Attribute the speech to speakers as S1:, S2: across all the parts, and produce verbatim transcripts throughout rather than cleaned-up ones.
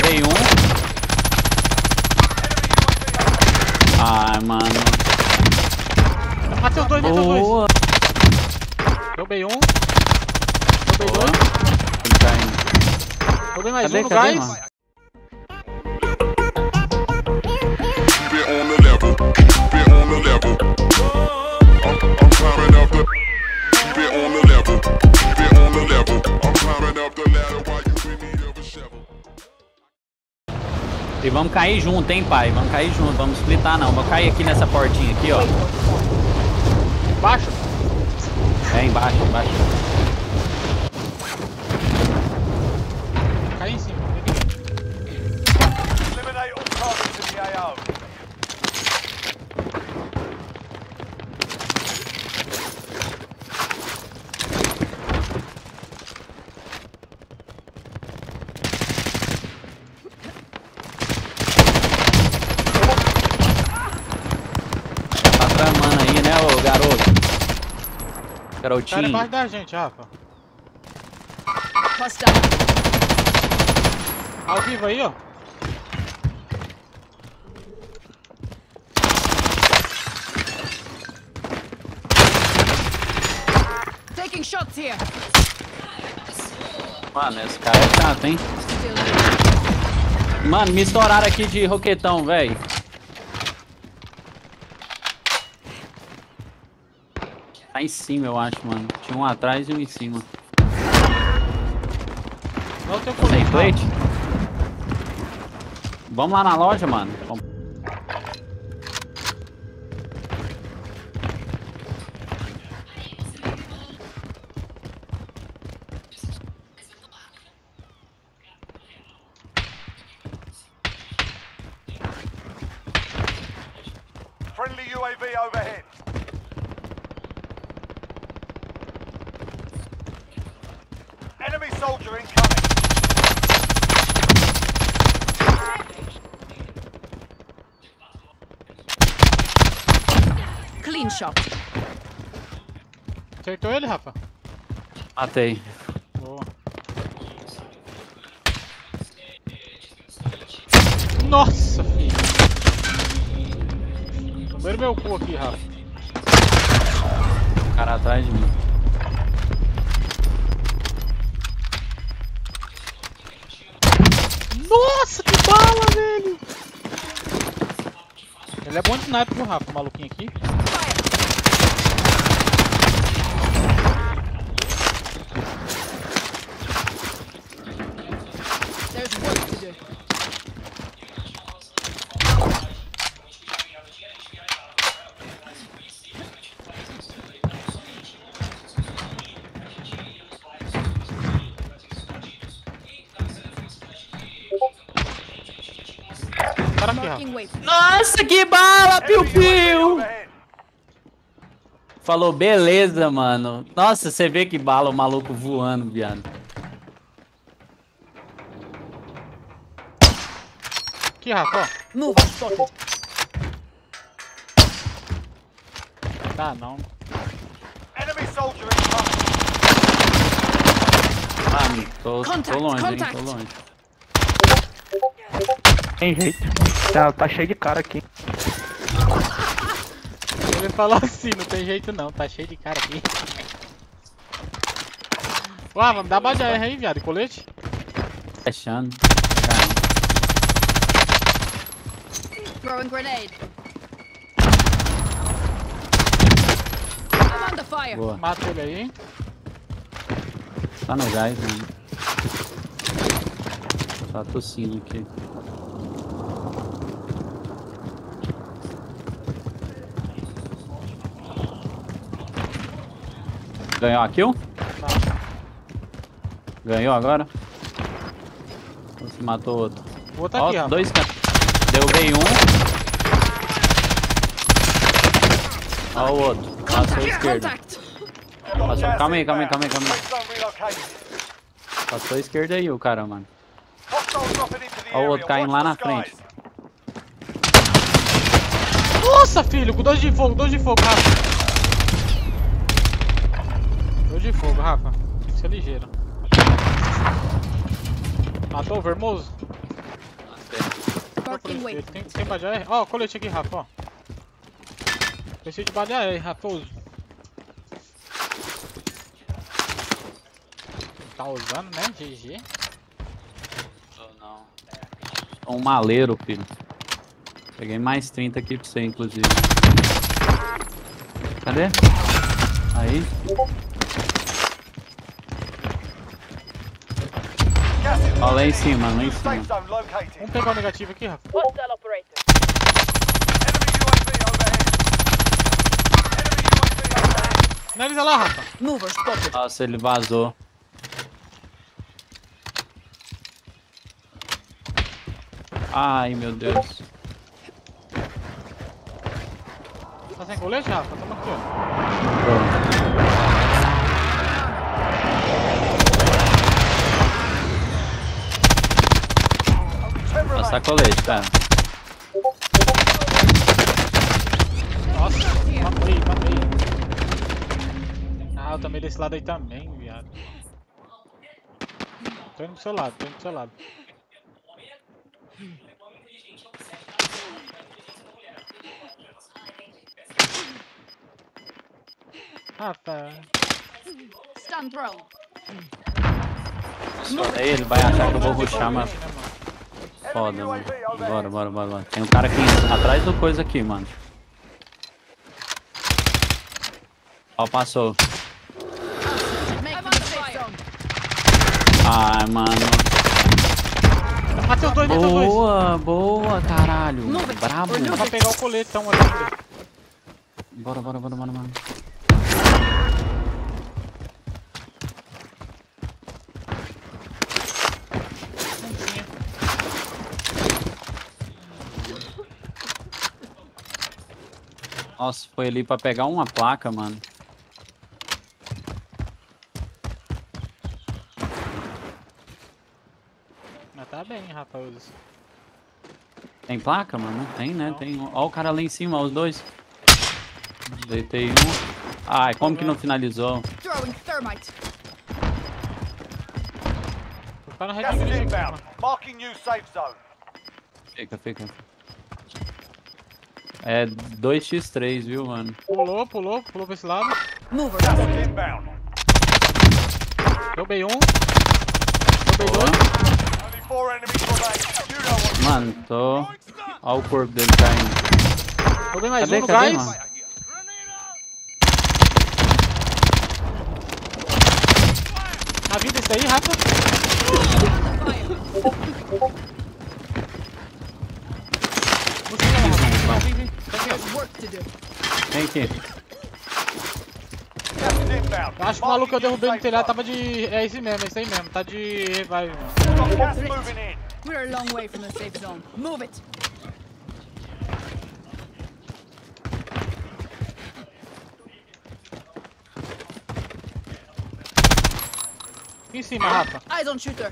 S1: Derrubei um. Ai, mano.
S2: Matei os dois, matei os dois. Derrubei um. Derrubei dois.
S1: Ele tá indo.
S2: Derrubei mais
S1: Cadê,
S2: um no
S1: cadê,
S2: gás.
S1: mano? E vamos cair junto, hein, pai? Vamos cair junto, vamos splitar não. Vamos cair aqui nessa portinha aqui, ó.
S2: Embaixo?
S1: É, embaixo, embaixo.
S2: Cai em cima.
S3: Eliminate all targets in the A O.
S1: Tá tramando aí, né, ô garoto?
S2: Cara
S1: Garotinho.
S2: embaixo da gente, Rafa. Ao vivo aí, ó.
S4: Taking shots here.
S1: Mano, esse cara é chato, hein? Mano, me estouraram aqui de roquetão, velho. Tá em cima, eu acho, mano. Tinha um atrás e um em cima.
S2: Não tem
S1: Sem
S2: como.
S1: plate? Vamos lá na loja, mano. Vamos.
S3: Friendly U A V overhead. Enemy soldier incoming.
S4: Clean shot.
S2: Acertou ele, Rafa?
S1: Matei.
S2: Boa. Nossa, filho. Primeiro meu cu aqui, Rafa.
S1: O cara atrás de mim.
S2: Nossa, que bala, velho! Ele é bom de sniper, viu, Rafa? O maluquinho aqui.
S4: There's work to do.
S2: Para aqui, Rafa.
S4: Marking waypoint.
S1: Nossa, que bala, piu-piu!
S3: Overhead.
S1: Falou, beleza, mano. Nossa, você vê que bala o maluco voando, viado.
S2: Aqui, Rafa, ó.
S4: Move spotted.
S2: Tá, não.
S3: Enemy soldier incoming.
S1: Ah, tô, tô
S4: Contact,
S1: longe, hein?
S4: contact.
S1: Tô longe.
S5: Tem jeito. Tá, tá cheio de cara aqui.
S2: Ele falou assim, não tem jeito não, tá cheio de cara aqui. Ué, vamos dar base R aí, viado, colete?
S1: Fechando.
S4: Throwing grenade. I'm under fire.
S1: Boa.
S2: Mata ele aí.
S1: Tá no gás, mano. Tá tossindo aqui. Ganhou a kill?
S2: Não.
S1: Ganhou agora? Ou se matou outro?
S2: O outro
S1: Ó,
S2: aqui, Rafa.
S1: dois can... Derrubei um. Ó o outro. Passou à
S4: Contact.
S1: esquerda.
S4: Contact.
S1: Passou. Calma aí, calma aí, calma aí, calma aí.
S3: Safe zone relocated.
S1: Passou à esquerda aí o cara, mano.
S3: Hostiles dropping into the
S1: Ó o
S3: area.
S1: outro caindo lá na
S3: Watch the
S1: frente.
S3: skies.
S2: Nossa, filho, com dois de fogo, dois de fogo, Rafa. Dois de fogo, Rafa. Tem que ser ligeiro. Matou o vermoso?
S4: Marking weight.
S2: Tem, tem bala de A R? Ó, colete aqui, Rafa, ó. Preciso de bala de A R, Raposo. Tá usando, né? G G.
S1: Não. Um maleiro, filho. Peguei mais trinta aqui pra você, inclusive. Cadê? Aí. Ó, lá em cima, lá em cima.
S3: Safe zone located.
S2: Vamos pegar o negativo aqui, Rafa.
S4: Hostile operator.
S3: Enemy U A V overhead. Enemy U A V overhead.
S2: Finaliza lá, Rafa.
S4: Mover spotted.
S1: Nossa, ele vazou. Ai, meu Deus.
S2: Tá sem colete, Rafa? Tamo aqui, ó.
S1: Pronto. Passar colete, cara.
S2: Nossa, matei, matei. Ah, eu também desse lado aí também, viado. Tô indo pro seu lado, tô indo pro seu lado. Rafa.
S4: Stand thrown.
S1: Aí ele vai achar que eu vou rushar, mas foda, mano. Bora, bora, bora, bora. Tem um cara aqui atrás do coisa aqui, mano. Ó, passou.
S4: Make the safe zone.
S1: Ai, mano.
S2: Matei os dois, matei os dois.
S1: Boa, boa, caralho. Brabo.
S2: Dá pra pegar o colete, então, ali.
S1: Bora, bora, bora, bora, mano. Nossa, foi ali pra pegar uma placa, mano.
S2: Mas tá bem, rapaz.
S1: Tem placa, mano? Não tem, né?
S2: Não.
S1: Tem. Ó o cara lá em cima, ó, os dois. Deitei um. Ai, como que não finalizou?
S4: Throwing thermite.
S2: Vou ficar na
S3: Gas
S2: rede
S3: is
S2: grande.
S3: inbound. Marking new safe zone.
S1: Fica, fica. É dois por três, viu, mano?
S2: Pulou, pulou, pulou pra esse lado.
S4: Mover.
S3: Gas is inbound.
S2: Derrubei um. Derrubei
S1: Boa.
S2: dois.
S3: Only four enemies remain. You know what.
S1: Mano, tô. Ó o corpo dele caindo.
S2: Derrubei mais
S1: Cadê,
S2: um no
S1: cadê,
S2: gás.
S1: mano?
S2: Na vida esse daí, Rafa. Vem, vem, vem.
S4: There's work to do.
S1: Vem aqui.
S3: Gas is inbound.
S2: Eu acho que o maluco que eu
S3: Marking new
S2: derrubei no
S3: safe
S2: telhado
S3: zone.
S2: tava de... É esse mesmo, é esse aí mesmo. Tá de revive, mano.
S3: Got gas moving in.
S4: We're a long way from the safe zone. Move it.
S2: Aqui em cima, Rafa.
S4: Eyes on shooter.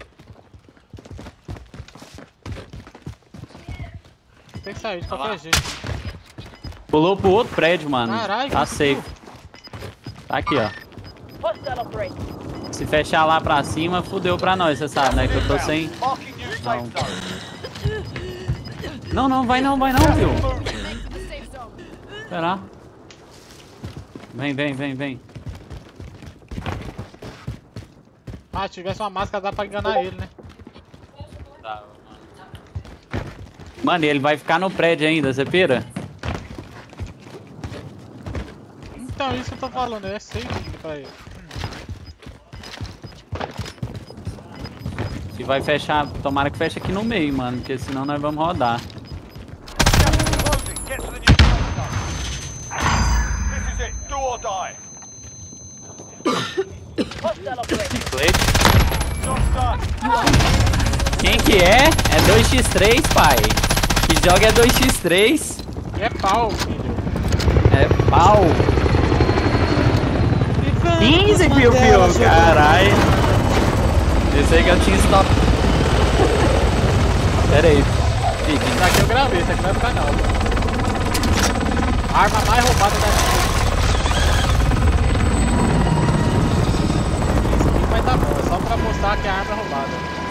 S2: Tem que sair de qualquer jeito.
S1: Pulou pro outro prédio, mano.
S2: Caralho,
S1: Tá
S2: que
S1: safe. Tá aqui, ó.
S4: Hostile operator.
S1: Se fechar lá pra cima, fudeu pra nós, você sabe, né? Que eu tô sem.
S3: Marking new safe
S1: Não.
S3: zone.
S1: Não, não, vai não, vai não, viu?
S3: Moving.
S4: Make for the safe zone.
S1: Esperar. Vem, vem, vem, vem.
S2: Ah, se tivesse uma máscara dá pra enganar ele, né?
S1: Mano, e ele vai ficar no prédio ainda, você pira?
S2: Então, isso que eu tô falando, é safe pra ele.
S1: E vai fechar, tomara que feche aqui no meio, mano, porque senão nós vamos rodar.
S3: Gas is closing. Get to the new safe zone. This is it. Do or die.
S4: Hostile operator.
S3: Job's done.
S1: Quem que é? É dois por três, pai. Que joga é dois por três.
S2: E é pau, filho.
S1: É pau. quinze mil, viu? Caralho. Pensei que eu tinha stop. Pera aí.
S2: Isso aqui eu gravei, isso aqui vai pro canal. A arma mais roubada da vida. Isso aqui vai tá bom, é só pra mostrar que a arma é roubada.